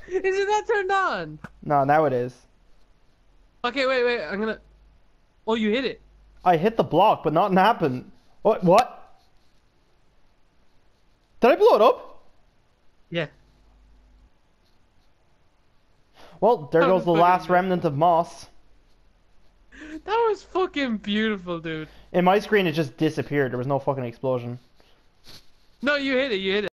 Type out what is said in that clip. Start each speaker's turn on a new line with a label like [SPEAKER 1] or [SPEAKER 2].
[SPEAKER 1] Isn't that turned on?
[SPEAKER 2] No, now it is.
[SPEAKER 1] Okay, wait. I'm gonna. Oh, you hit it.
[SPEAKER 2] I hit the block, but nothing happened. What? What? Did I blow it up?
[SPEAKER 1] Yeah.
[SPEAKER 2] Well, there
[SPEAKER 1] That
[SPEAKER 2] goes
[SPEAKER 1] was
[SPEAKER 2] the
[SPEAKER 1] fucking
[SPEAKER 2] last
[SPEAKER 1] good.
[SPEAKER 2] remnant of moss.
[SPEAKER 1] That was fucking beautiful, dude.
[SPEAKER 2] In my screen, it just disappeared. There was no fucking explosion.
[SPEAKER 1] No, you hit it. You hit it.